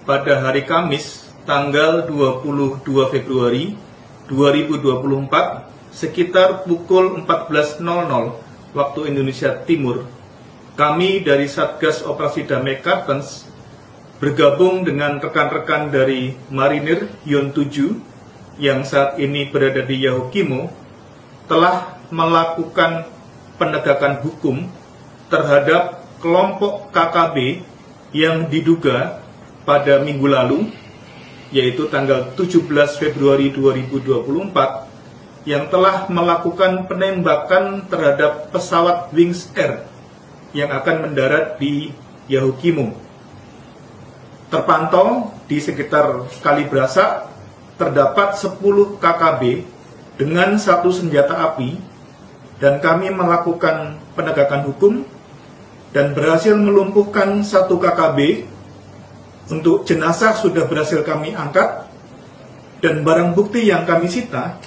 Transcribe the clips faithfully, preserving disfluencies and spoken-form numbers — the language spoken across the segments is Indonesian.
pada hari Kamis tanggal dua puluh dua Februari dua ribu dua puluh empat sekitar pukul empat belas nol nol waktu Indonesia Timur, kami dari Satgas Operasi Damai Kartens bergabung dengan rekan-rekan dari Marinir Yon tujuh yang saat ini berada di Yahukimo telah melakukan penegakan hukum terhadap kelompok K K B yang diduga pada minggu lalu, yaitu tanggal tujuh belas Februari dua ribu dua puluh empat, yang telah melakukan penembakan terhadap pesawat Wings Air yang akan mendarat di Yahukimo. Terpantau di sekitar Kalibrasak terdapat sepuluh K K B dengan satu senjata api, dan kami melakukan penegakan hukum dan berhasil melumpuhkan satu K K B. Untuk jenazah sudah berhasil kami angkat, dan barang bukti yang kami sita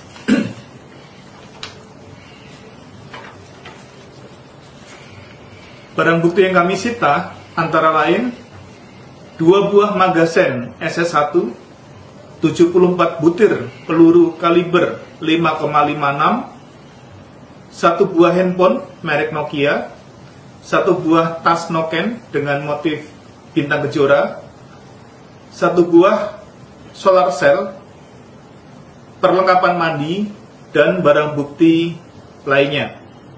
barang bukti yang kami sita antara lain dua buah magazen S S satu, tujuh puluh empat butir peluru kaliber lima koma lima enam, satu buah handphone merek Nokia, satu buah tas noken dengan motif bintang kejora, satu buah solar cell, perlengkapan mandi, dan barang bukti lainnya.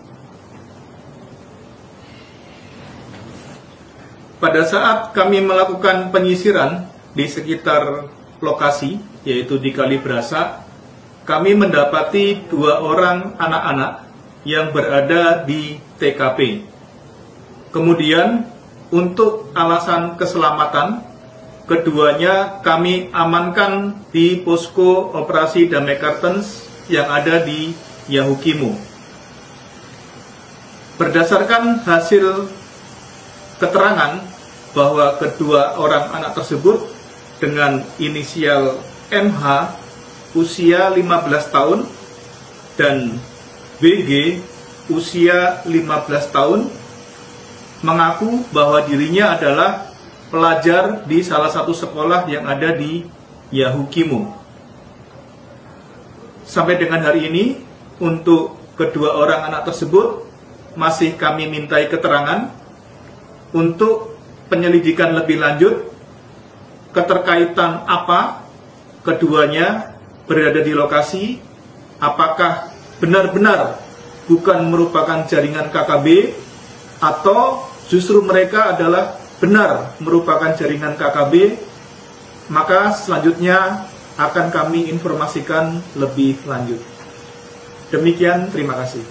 Pada saat kami melakukan penyisiran di sekitar lokasi, yaitu di Kalibrasak, kami mendapati dua orang anak-anak yang berada di T K P. Kemudian, untuk alasan keselamatan, keduanya kami amankan di posko operasi Damai Kartens yang ada di Yahukimo. Berdasarkan hasil keterangan bahwa kedua orang anak tersebut dengan inisial M H usia lima belas tahun dan B G usia lima belas tahun mengaku bahwa dirinya adalah pelajar di salah satu sekolah yang ada di Yahukimo. Sampai dengan hari ini, untuk kedua orang anak tersebut masih kami mintai keterangan untuk penyelidikan lebih lanjut keterkaitan apa keduanya berada di lokasi, apakah benar-benar bukan merupakan jaringan K K B atau justru mereka adalah benar merupakan jaringan K K B, maka selanjutnya akan kami informasikan lebih lanjut. Demikian, terima kasih.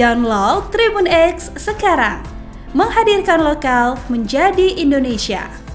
Download Tribun X sekarang, menghadirkan lokal menjadi Indonesia.